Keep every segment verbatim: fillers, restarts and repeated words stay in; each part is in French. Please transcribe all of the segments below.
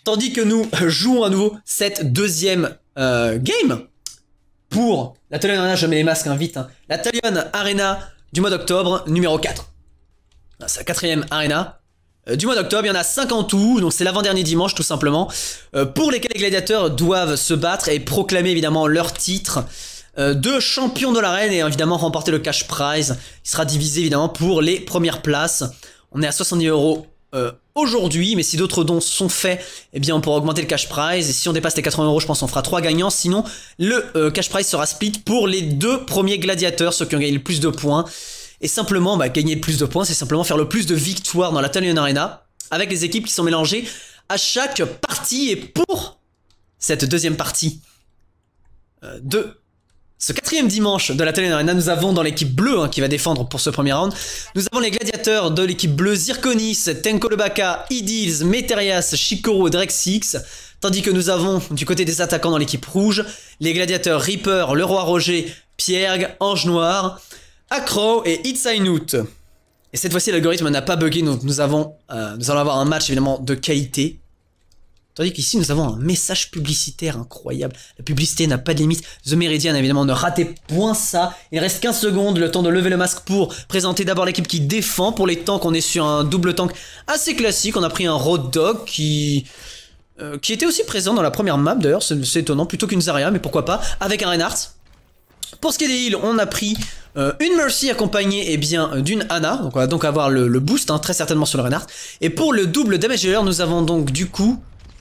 Tandis que nous jouons à nouveau cette deuxième euh, game pour la Talion Arena, je mets les masques hein, vite, hein. La Talion Arena du mois d'octobre, numéro quatre. C'est la quatrième arena euh, du mois d'octobre, il y en a cinq en tout, donc c'est l'avant-dernier dimanche tout simplement, euh, pour lesquels les gladiateurs doivent se battre et proclamer évidemment leur titre euh, de champion de l'arène et évidemment remporter le cash prize. Il sera divisé évidemment pour les premières places. On est à soixante-dix euros euh, aujourd'hui, mais si d'autres dons sont faits, eh bien on pourra augmenter le cash prize. Et si on dépasse les quatre-vingts euros, je pense qu'on fera trois gagnants. Sinon, le euh, cash prize sera split pour les deux premiers gladiateurs, ceux qui ont gagné le plus de points. Et simplement, bah, gagner le plus de points, c'est simplement faire le plus de victoires dans la Talion Arena, avec les équipes qui sont mélangées à chaque partie. Et pour cette deuxième partie euh, de ce quatrième dimanche de la Talion Arena, nous avons dans l'équipe bleue hein, qui va défendre pour ce premier round, nous avons les gladiateurs de l'équipe bleue, Zirconis, Tenko le Baka, Idils, Meterias, Shikoro, Drexix, tandis que nous avons du côté des attaquants dans l'équipe rouge, les gladiateurs Reaper, le roi Roger, Pierre, Ange Noir, Acro et Itzainut. Et cette fois-ci l'algorithme n'a pas bugué, donc nous avons euh, nous allons avoir un match évidemment de qualité. Tandis qu'ici nous avons un message publicitaire incroyable. La publicité n'a pas de limite. The Meridian évidemment, ne ratez point ça. Il reste quinze secondes, le temps de lever le masque pour présenter d'abord l'équipe qui défend. Pour les tanks, on est sur un double tank assez classique. On a pris un Road Dog qui... Euh, qui était aussi présent dans la première map d'ailleurs, c'est étonnant, plutôt qu'une Zarya, mais pourquoi pas, avec un Reinhardt. Pour ce qui est des heals, on a pris euh, une Mercy accompagnée eh bien d'une Ana, donc on va donc avoir le, le boost hein, très certainement sur le Reinhardt. Et pour le double damage dealer, nous avons donc du coup,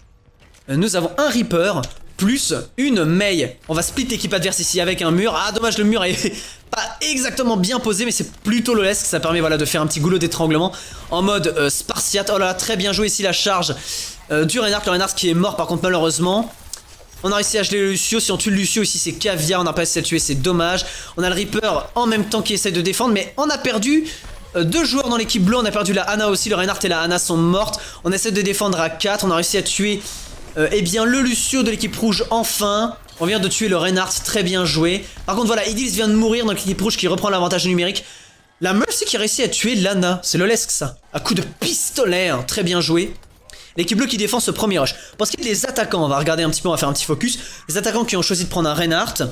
euh, nous avons un Reaper plus une Mei. On va split l'équipe adverse ici avec un mur. Ah dommage, le mur est pas exactement bien posé, mais c'est plutôt lolesque, ça permet voilà de faire un petit goulot d'étranglement en mode euh, spartiate. Oh là là, très bien joué ici la charge euh, du Reinhardt, le Reinhardt qui est mort par contre malheureusement. On a réussi à geler le Lucio, si on tue le Lucio ici c'est caviar, on n'a pas réussi à tuer, c'est dommage. On a le Reaper en même temps qui essaie de défendre, mais on a perdu euh, deux joueurs dans l'équipe bleue, on a perdu la Ana aussi, le Reinhardt et la Ana sont mortes. On essaie de défendre à quatre, on a réussi à tuer euh, eh bien le Lucio de l'équipe rouge enfin. On vient de tuer le Reinhardt, très bien joué. Par contre voilà, Idils vient de mourir dans l'équipe rouge qui reprend l'avantage numérique. La Mercy qui a réussi à tuer l'Ana, c'est lolesque ça. À coup de pistolet, hein, très bien joué. L'équipe bleue qui défend ce premier rush. Pour ce qui est des attaquants, on va regarder un petit peu, on va faire un petit focus. Les attaquants qui ont choisi de prendre un Reinhardt.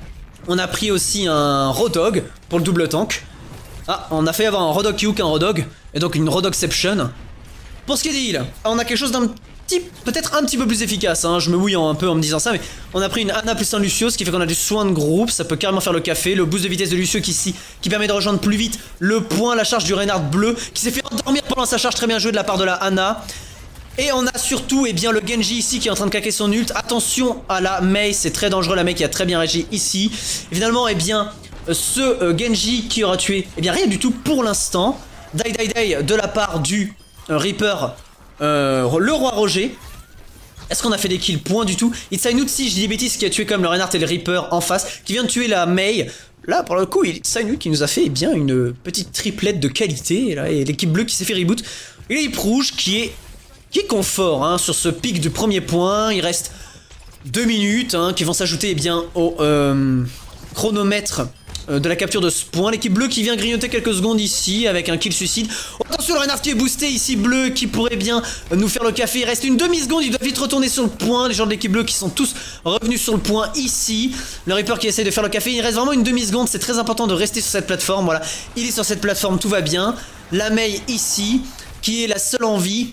On a pris aussi un Rodog pour le double tank. Ah, on a fait avoir un Rodog qui hook un Rodog. Et donc une Rodogception. Pour ce qui est des heals, on a quelque chose d'un petit, peut-être un petit peu plus efficace. Hein. Je me mouille un peu en me disant ça, mais on a pris une Ana plus un Lucio, ce qui fait qu'on a du soin de groupe. Ça peut carrément faire le café. Le boost de vitesse de Lucio qui ici, qui permet de rejoindre plus vite le point, la charge du Reinhardt bleu, qui s'est fait endormir pendant sa charge, très bien joué de la part de la Ana. Et on a surtout eh bien, le Genji ici qui est en train de claquer son ult. Attention à la Mei, c'est très dangereux, la Mei qui a très bien réagi ici. Et finalement, eh bien, ce euh, Genji qui aura tué, eh bien rien du tout pour l'instant. Die die die de la part du euh, Reaper, euh, le roi Roger. Est-ce qu'on a fait des kills? Point du tout. Itzainut, si je dis des bêtises, qui a tué comme le Reinhardt et le Reaper en face, qui vient de tuer la Mei. Là, pour le coup, Itzainut qui nous a fait eh bien, une petite triplette de qualité. Et, là, et l'équipe bleue qui s'est fait reboot. Et l'équipe rouge qui est... qui est confort hein, sur ce pic du premier point. Il reste deux minutes hein, qui vont s'ajouter eh bien au euh, chronomètre euh, de la capture de ce point. L'équipe bleue qui vient grignoter quelques secondes ici avec un kill suicide. Oh, attention, le Reinhardt qui est boosté ici, bleu qui pourrait bien nous faire le café. Il reste une demi-seconde, il doit vite retourner sur le point. Les gens de l'équipe bleue qui sont tous revenus sur le point ici. Le Reaper qui essaie de faire le café. Il reste vraiment une demi-seconde, c'est très important de rester sur cette plateforme. Voilà, il est sur cette plateforme, tout va bien. La Mei ici, qui est la seule en vie.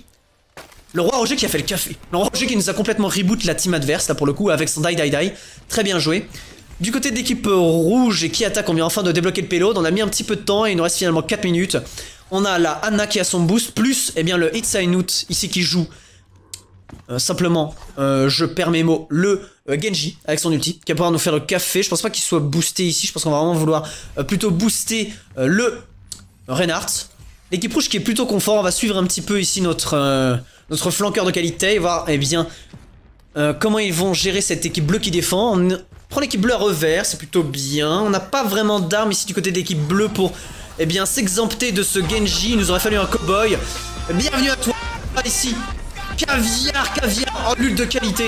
Le roi Roger qui a fait le café. Le roi Roger qui nous a complètement reboot la team adverse, là pour le coup, avec son die die die. Très bien joué. Du côté de l'équipe rouge et qui attaque, on vient enfin de débloquer le payload. On a mis un petit peu de temps et il nous reste finalement quatre minutes. On a la Ana qui a son boost, plus eh bien, le Itzainut ici qui joue. Euh, simplement, euh, je perds mes mots, le euh, Genji avec son ulti qui va pouvoir nous faire le café. Je pense pas qu'il soit boosté ici, je pense qu'on va vraiment vouloir euh, plutôt booster euh, le Reinhardt. L'équipe rouge qui est plutôt confort, on va suivre un petit peu ici notre... Euh, notre flanqueur de qualité et voir eh bien euh, comment ils vont gérer cette équipe bleue qui défend. On prend l'équipe bleue à revers, c'est plutôt bien. On n'a pas vraiment d'armes ici du côté de l'équipe bleue pour eh bien s'exempter de ce Genji. Il nous aurait fallu un cowboy. Bienvenue à toi ici. Caviar, caviar, oh l'ult de qualité.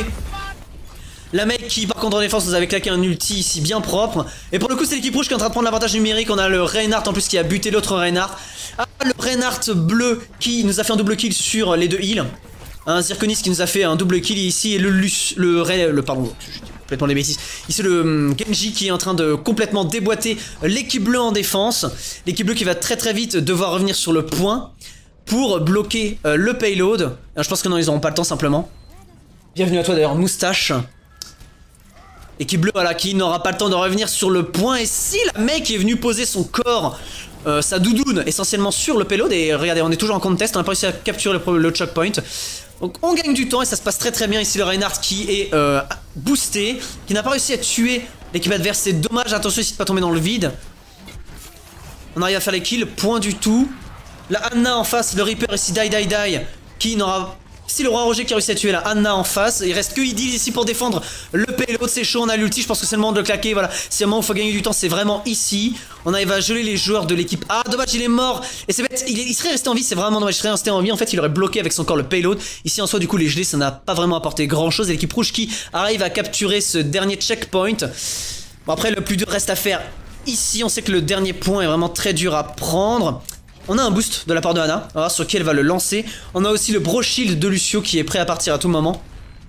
La mec qui par contre en défense nous avait claqué un ulti ici bien propre. Et pour le coup c'est l'équipe rouge qui est en train de prendre l'avantage numérique. On a le Reinhardt en plus qui a buté l'autre Reinhardt. Ah, le Reinhardt bleu qui nous a fait un double kill sur les deux heals. Un Zirconis qui nous a fait un double kill ici et le Luc... Le, le, le pardon, je dis complètement des bêtises. Ici le um, Genji qui est en train de complètement déboîter l'équipe bleue en défense. L'équipe bleue qui va très très vite devoir revenir sur le point pour bloquer euh, le payload. Alors, je pense que non, ils n'auront pas le temps simplement. Bienvenue à toi d'ailleurs, Moustache. L'équipe bleue, voilà, qui n'aura pas le temps de revenir sur le point. Et si la mec est venue poser son corps, euh, sa doudoune, essentiellement sur le payload. Et regardez, on est toujours en contest, on a pas réussi à capturer le, le choke point. Donc on gagne du temps et ça se passe très très bien. Ici le Reinhardt qui est euh, boosté, qui n'a pas réussi à tuer l'équipe adverse. C'est dommage, attention ici de pas tomber dans le vide. On arrive à faire les kills, point du tout. La Anna en face, le Reaper ici, die die die, qui n'aura... Si le roi Roger qui a réussi à tuer la Anna en face, il reste que Idil ici pour défendre le payload, c'est chaud, on a l'ulti, je pense que c'est le moment de le claquer, voilà. C'est le moment où il faut gagner du temps, c'est vraiment ici. On arrive à geler les joueurs de l'équipe. Ah, dommage, il est mort. Et c'est bête, il, il serait resté en vie, c'est vraiment dommage, il serait resté en vie. En fait, il aurait bloqué avec son corps le payload. Ici en soi, du coup, les gelés, ça n'a pas vraiment apporté grand chose. Et l'équipe rouge qui arrive à capturer ce dernier checkpoint. Bon, après, le plus dur reste à faire ici. On sait que le dernier point est vraiment très dur à prendre. On a un boost de la part de Anna, on va voir sur qui elle va le lancer. On a aussi le Bro Shield de Lucio qui est prêt à partir à tout moment.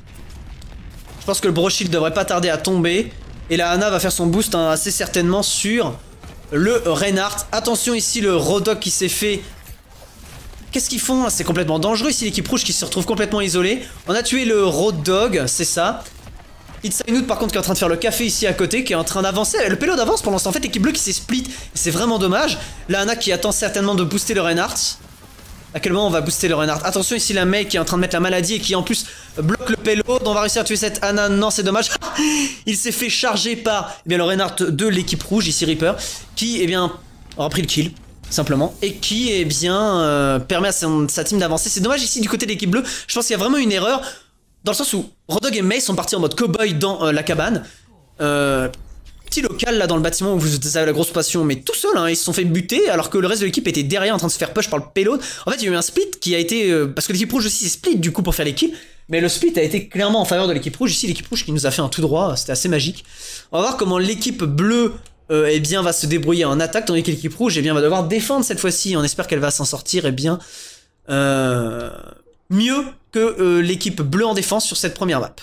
Je pense que le Bro Shield devrait pas tarder à tomber. Et la Anna va faire son boost hein, assez certainement sur le Reinhardt. Attention ici le Rodok qui s'est fait... Qu'est-ce qu'ils font? C'est complètement dangereux ici l'équipe rouge qui se retrouve complètement isolée. On a tué le Road Dog, c'est ça. It's Inout par contre qui est en train de faire le café ici à côté, qui est en train d'avancer. Le payload avance pendant ce temps. En fait l'équipe bleue qui s'est split, c'est vraiment dommage. La Anna qui attend certainement de booster le Reinhardt. À quel moment on va booster le Reinhardt? Attention ici la Mei qui est en train de mettre la maladie et qui en plus bloque le payload. On va réussir à tuer cette Anna, non c'est dommage. Il s'est fait charger par eh bien, le Reinhardt de l'équipe rouge, ici Reaper, qui eh bien, aura pris le kill. Simplement, et qui eh bien euh, permet à son, sa team d'avancer. C'est dommage ici du côté de l'équipe bleue. Je pense qu'il y a vraiment une erreur. Dans le sens où Rodog et Mei sont partis en mode cowboy dans euh, la cabane. Euh, petit local là dans le bâtiment où vous avez la grosse passion, mais tout seul, hein, ils se sont fait buter alors que le reste de l'équipe était derrière en train de se faire push par le payload. En fait, il y a eu un split qui a été. Euh, parce que l'équipe rouge aussi s'est split du coup pour faire les kills. Mais le split a été clairement en faveur de l'équipe rouge. Ici, l'équipe rouge qui nous a fait un tout droit, c'était assez magique. On va voir comment l'équipe bleue euh, eh bien, va se débrouiller en attaque, tandis que l'équipe rouge eh bien, va devoir défendre cette fois-ci. On espère qu'elle va s'en sortir eh bien, euh, mieux que euh, l'équipe bleue en défense sur cette première map.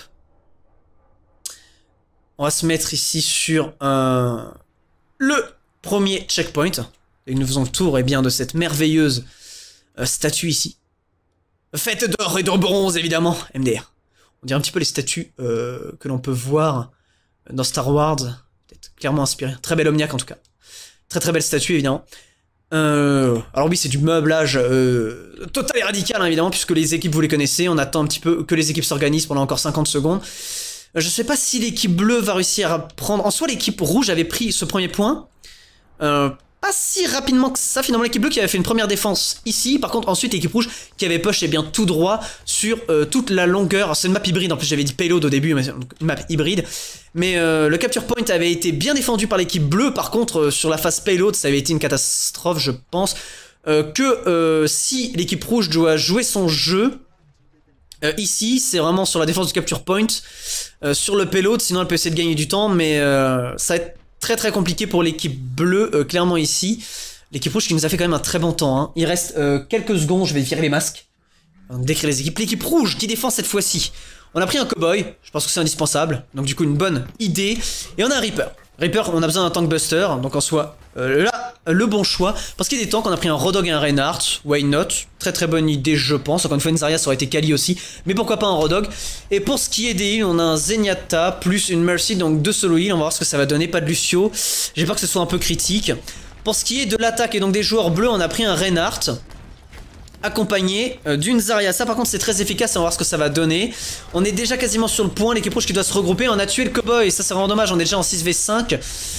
On va se mettre ici sur euh, le premier checkpoint. Et nous faisons le tour eh bien, de cette merveilleuse euh, statue ici. Faite d'or et de bronze, évidemment. M D R. On dirait un petit peu les statues euh, que l'on peut voir dans Star Wars. Peut-être clairement inspiré. Très belle Omniac en tout cas. Très très belle statue, évidemment. Euh, alors oui, c'est du meublage euh, total et radical, hein, évidemment, puisque les équipes, vous les connaissez. On attend un petit peu que les équipes s'organisent pendant encore cinquante secondes. Euh, je sais pas si l'équipe bleue va réussir à prendre... En soi, l'équipe rouge avait pris ce premier point. Euh... Pas si rapidement que ça, finalement l'équipe bleue qui avait fait une première défense ici. Par contre ensuite l'équipe rouge qui avait push et bien tout droit sur euh, toute la longueur. C'est une map hybride, en plus j'avais dit payload au début, mais c'est une map hybride. Mais euh, le capture point avait été bien défendu par l'équipe bleue. Par contre euh, sur la phase payload ça avait été une catastrophe, je pense. euh, Que euh, si l'équipe rouge doit jouer son jeu euh, ici, c'est vraiment sur la défense du capture point, euh, sur le payload, sinon elle peut essayer de gagner du temps. Mais euh, ça va être très très compliqué pour l'équipe bleue, euh, clairement ici. L'équipe rouge qui nous a fait quand même un très bon temps. Hein. Il reste euh, quelques secondes, je vais virer les masques. Décrire les équipes. L'équipe rouge qui défend cette fois-ci. On a pris un cowboy, je pense que c'est indispensable. Donc du coup une bonne idée. Et on a un Reaper. Reaper, on a besoin d'un tank buster. Donc en soi, euh, là, le bon choix. Parce qu'il y a des tanks, on a pris un Rodog et un Reinhardt. Why not? Très très bonne idée, je pense. Encore une fois, une Zarya, ça aurait été Kali aussi. Mais pourquoi pas un Rodog? Et pour ce qui est des heals, on a un Zenyatta plus une Mercy, donc deux solo heals. On va voir ce que ça va donner. Pas de Lucio. J'ai peur que ce soit un peu critique. Pour ce qui est de l'attaque et donc des joueurs bleus, on a pris un Reinhardt accompagné euh, d'une Zarya. Ça par contre c'est très efficace, on va voir ce que ça va donner. On est déjà quasiment sur le point, l'équipe rouge qui doit se regrouper. On a tué le cowboy, ça c'est vraiment dommage, on est déjà en six v cinq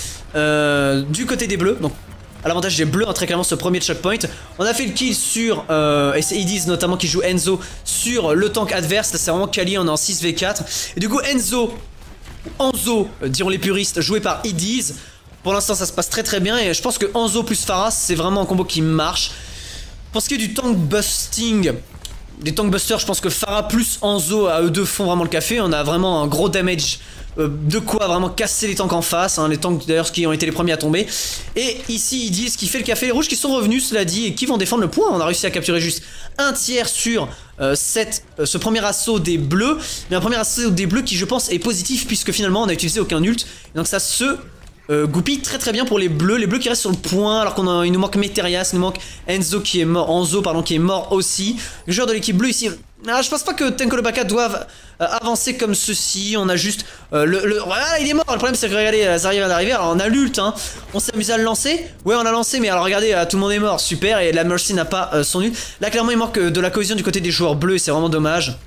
euh, du côté des bleus. Donc à l'avantage des bleus, hein, très clairement ce premier checkpoint. On a fait le kill sur, euh, et c'est Idiz notamment qui joue Enzo sur le tank adverse. Là c'est vraiment Kali, on est en six v quatre. Et du coup Enzo, Enzo, euh, diront les puristes, joué par Idiz. Pour l'instant ça se passe très très bien et je pense que Enzo plus Pharas c'est vraiment un combo qui marche. Pour ce qui est du tank busting, des tank busters, je pense que Pharah plus Enzo à eux deux font vraiment le café. On a vraiment un gros damage euh, de quoi vraiment casser les tanks en face, hein, les tanks d'ailleurs qui ont été les premiers à tomber. Et ici ils disent qu'il fait le café, les rouges qui sont revenus cela dit et qui vont défendre le point. On a réussi à capturer juste un tiers sur euh, cette, euh, ce premier assaut des bleus, mais un premier assaut des bleus qui je pense est positif puisque finalement on n'a utilisé aucun ult, donc ça se... Euh, goupille très très bien pour les bleus, les bleus qui restent sur le point alors qu'on a, il nous manque Meterias, il nous manque Enzo qui est mort, Enzo pardon qui est mort aussi. Le joueur de l'équipe bleue ici, ah, je pense pas que Tenkolobaka doive euh, avancer comme ceci, on a juste euh, le, le... Voilà il est mort, le problème c'est que regardez, Zarya vient d'arriver, alors on a l'ult hein, on s'est amusé à le lancer, ouais on l'a lancé mais alors regardez euh, tout le monde est mort, super et la Mercy n'a pas euh, son ult. Là clairement il manque euh, de la cohésion du côté des joueurs bleus et c'est vraiment dommage.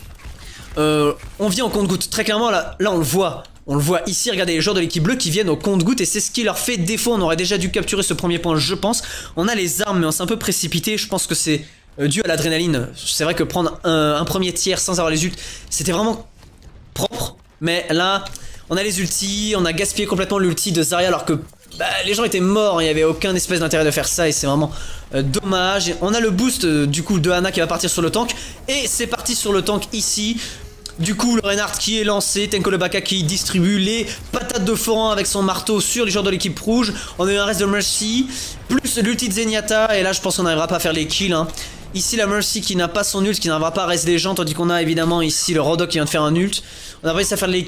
Euh, on vient au compte-goutte, très clairement là, là on le voit. On le voit ici, regardez les joueurs de l'équipe bleue qui viennent au compte-goutte et c'est ce qui leur fait défaut. On aurait déjà dû capturer ce premier point, je pense. On a les armes, mais on s'est un peu précipité. Je pense que c'est euh, dû à l'adrénaline. C'est vrai que prendre un, un premier tiers sans avoir les ults, c'était vraiment propre. Mais là, on a les ultis, on a gaspillé complètement l'ulti de Zarya alors que bah, les gens étaient morts. Il n'y avait aucun espèce d'intérêt de faire ça et c'est vraiment euh, dommage. On a le boost euh, du coup de Ana qui va partir sur le tank. Et c'est parti sur le tank ici. Du coup, le Reinhardt qui est lancé, Tenkolobaka qui distribue les patates de forain avec son marteau sur les joueurs de l'équipe rouge. On a eu un reste de Mercy, plus l'ulti de Zenyatta, et là je pense qu'on n'arrivera pas à faire les kills. Hein. Ici la Mercy qui n'a pas son ult, qui n'arrivera pas à rester les gens, tandis qu'on a évidemment ici le Rodok qui vient de faire un ult. On a réussi à faire les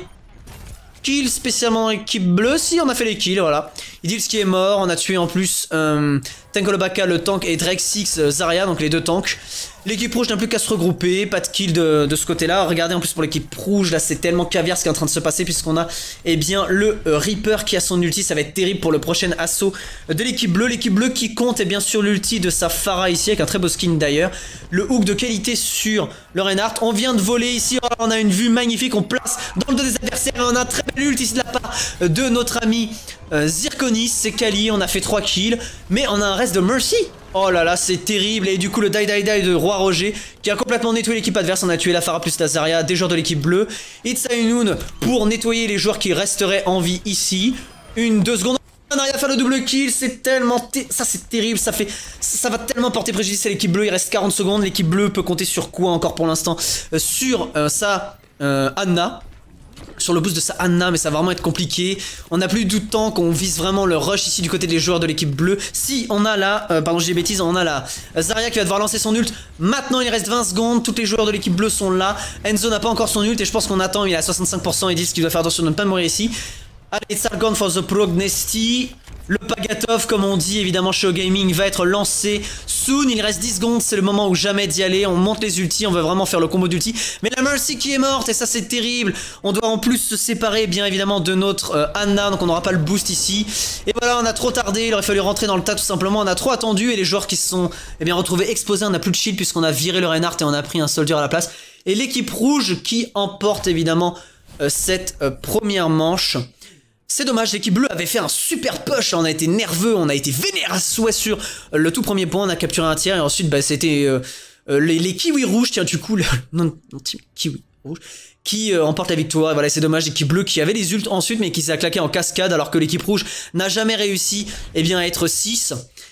kills spécialement dans l'équipe bleue, si on a fait les kills, voilà. Idils qui est mort, on a tué en plus euh, Tenkolobaka le tank et Drexix euh, Zarya, donc les deux tanks. L'équipe rouge n'a plus qu'à se regrouper, pas de kill de, de ce côté-là. Regardez en plus pour l'équipe rouge, là c'est tellement caviar ce qui est en train de se passer puisqu'on a eh bien le euh, Reaper qui a son ulti, ça va être terrible pour le prochain assaut de l'équipe bleue. L'équipe bleue qui compte et bien sûr l'ulti de sa Pharah ici avec un très beau skin d'ailleurs. Le hook de qualité sur le Reinhardt. On vient de voler ici, oh, on a une vue magnifique, on place dans le dos des adversaires et on a un très bel ulti ici de la part de notre ami euh, Zirconis, c'est Kali, on a fait trois kills, mais on a un reste de Mercy. Oh là là, c'est terrible. Et du coup, le die die die de Roi Roger qui a complètement nettoyé l'équipe adverse. On a tué la Pharah plus la Zarya, des joueurs de l'équipe bleue. Itzainoun pour nettoyer les joueurs qui resteraient en vie ici. Une, deux secondes. On arrive à faire le double kill. C'est tellement... Ça, c'est terrible. Ça fait... Ça va tellement porter préjudice à l'équipe bleue. Il reste quarante secondes. L'équipe bleue peut compter sur quoi encore pour l'instant euh, Sur euh, sa euh, Anna. Sur le boost de sa Anna, mais ça va vraiment être compliqué. On n'a plus du temps qu'on vise vraiment le rush ici du côté des joueurs de l'équipe bleue. Si on a là, euh, pardon j'ai des bêtises, on a là Zarya qui va devoir lancer son ult. Maintenant il reste vingt secondes, tous les joueurs de l'équipe bleue sont là. Enzo n'a pas encore son ult et je pense qu'on attend, il est à soixante-cinq pour cent, ils disent qu'il doit faire attention de ne pas mourir ici. Allez, Sargon for the Prognesty. Le Pagatov, comme on dit évidemment chez Gaming, va être lancé soon. Il reste dix secondes, c'est le moment ou jamais d'y aller. On monte les ultis, on veut vraiment faire le combo d'ultis. Mais la Mercy qui est morte, et ça c'est terrible. On doit en plus se séparer bien évidemment de notre euh, Anna, donc on n'aura pas le boost ici. Et voilà, on a trop tardé, il aurait fallu rentrer dans le tas tout simplement. On a trop attendu et les joueurs qui se sont eh bien, retrouvés exposés, on n'a plus de shield puisqu'on a viré le Reinhardt et on a pris un soldier à la place. Et l'équipe rouge qui emporte évidemment euh, cette euh, première manche. C'est dommage, l'équipe bleue avait fait un super push, on a été nerveux, on a été vénère à souhait sur le tout premier point, on a capturé un tiers et ensuite bah, c'était euh, euh, les, les kiwis rouges, tiens du coup, le, non, non, kiwi rouge, qui euh, emporte la victoire. Et voilà, c'est dommage, l'équipe bleue qui avait les ults ensuite mais qui s'est claqué en cascade alors que l'équipe rouge n'a jamais réussi eh bien, à être six.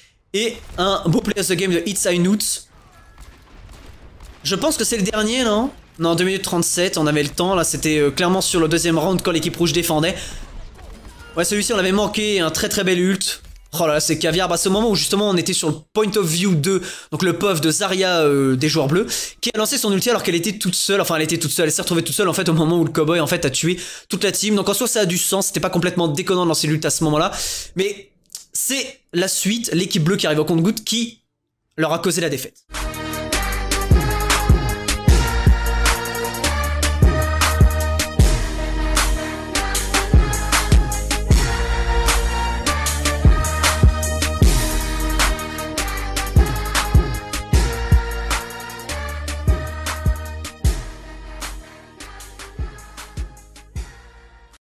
Et un beau play of the game de Itzainoun. Je pense que c'est le dernier, non? Non, deux minutes trente-sept, on avait le temps, là c'était euh, clairement sur le deuxième round quand l'équipe rouge défendait. Ouais, celui-ci on avait manqué, un très très bel ult. Oh là là, c'est caviar. Bah, c'est au moment où justement on était sur le point of view de, donc le P O V de Zarya euh, des joueurs bleus, qui a lancé son ulti alors qu'elle était toute seule. Enfin, elle était toute seule, elle s'est retrouvée toute seule en fait au moment où le cowboy en fait a tué toute la team. Donc en soi, ça a du sens. C'était pas complètement déconnant de lancer l'ult à ce moment-là. Mais c'est la suite, l'équipe bleue qui arrive au compte-goutte qui leur a causé la défaite.